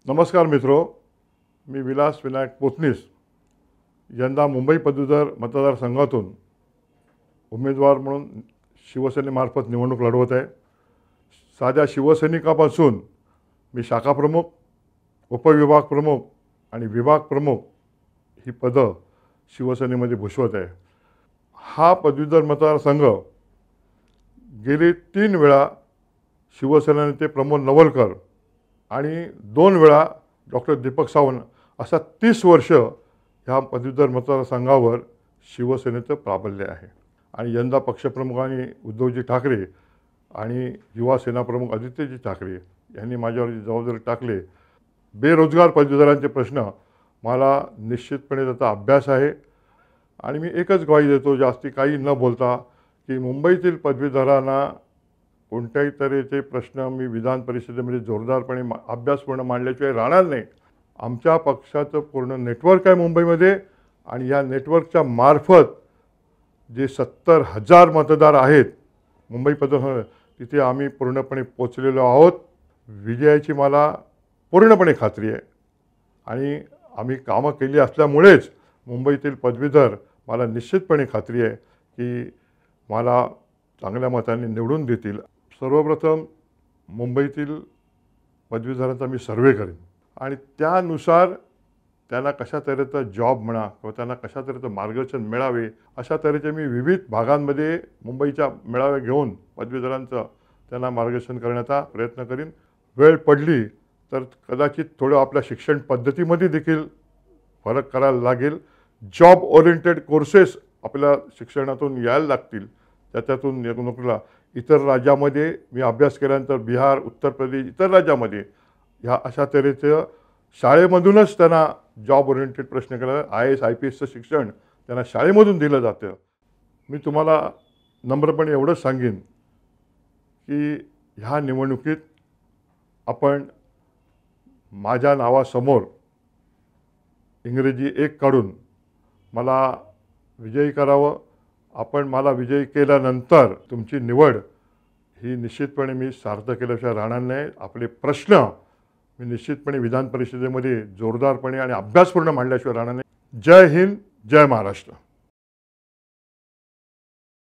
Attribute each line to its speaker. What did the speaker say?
Speaker 1: नमस्कार मित्रो, मी विलास विनायक पोतनीस यंदा मुंबई पदवीधर मतदारसंघातून उमेदवार म्हणून शिवसेनेमार्फत निवडणूक लढवत आहे। साध्या शिवसैनिकापासून मी शाखा प्रमुख, उपविभाग प्रमुख आणि विभाग प्रमुख ही पदं शिवसेनेमध्ये भूषवत आहे। हा पदवीधर मतदारसंघ गेली 3 वेळा शिवसेना नेते प्रमोद नवलकर आणि 2 वेळा डॉक्टर दीपक सावंत असा 30 वर्ष ह्या पदवीधर मतदारसंघावर शिवसेनेचं प्राबल्य आहे। आणि यंदा पक्षप्रमुखांनी उद्धवजी ठाकरे आणि युवा सेना प्रमुख आदित्यजी ठाकरे यांनी माझ्यावर जबाबदारी टाकले। बेरोजगार पदवीधरांचे प्रश्न मला निश्चितपणे त्याचा अभ्यास आहे आणि मी एकच ग्वाही देतो, जास्ती काही न बोलता, की मुंबईतील पदवीधरांना कोणत्याही तऱ्हेचे प्रश्न मी विधान परिषदेमध्ये जोरदारपणे अभ्यासपूर्ण मांडल्याशिवाय राहणार नाही। आमच्या पक्षाचं पूर्ण नेटवर्क आहे मुंबईमध्ये आणि या नेटवर्कच्या मार्फत जे 70,000 मतदार आहेत मुंबई पदवीधर, तिथे आम्ही पूर्णपणे पोचलेलो आहोत। विजयाची मला पूर्णपणे खात्री आहे आणि आम्ही कामं केली असल्यामुळेच मुंबईतील पदवीधर मला निश्चितपणे खात्री आहे की मला चांगल्या मतांनी निवडून देतील। सर्वप्रथम मुंबईतील पदवीधरांचा मी सर्वे करेन आणि त्यानुसार त्यांना कशा तऱ्हेचा जॉब म्हणा किंवा त्यांना कशा तऱ्हेचं मार्गदर्शन मिळावे अशा तऱ्हेचे मी विविध भागांमध्ये मुंबईच्या मेळावे घेऊन पदवीधरांचं त्यांना मार्गदर्शन करण्याचा प्रयत्न करीन। वेळ पडली तर कदाचित थोडं आपल्या शिक्षण पद्धतीमध्ये देखील फरक करायला लागेल। जॉब ओरिएंटेड कोर्सेस आपल्या शिक्षणातून यायला लागतील, त्याच्यातून नोकरीला इतर राज्यामध्ये मी अभ्यास केल्यानंतर बिहार, उत्तर प्रदेश, इतर राज्यामध्ये ह्या अशा तऱ्हेचं शाळेमधूनच त्यांना जॉब ओरिएंटेड प्रश्न केला। IAS IPSचं शिक्षण त्यांना शाळेमधून दिलं जातं। मी तुम्हाला नम्रपणे एवढंच सांगेन की ह्या निवडणुकीत आपण माझ्या नावासमोर इंग्रजी 1 काढून मला विजयी करावं। आपण मला विजयी केल्यानंतर तुमची निवड ही निश्चितपणे मी सार्थ केल्याशिवाय राहणार नाही। आपले प्रश्न मी निश्चितपणे विधान परिषदेमध्ये जोरदारपणे आणि अभ्यासपूर्ण मांडल्याशिवाय राहणार नाही। जय हिंद, जय महाराष्ट्र।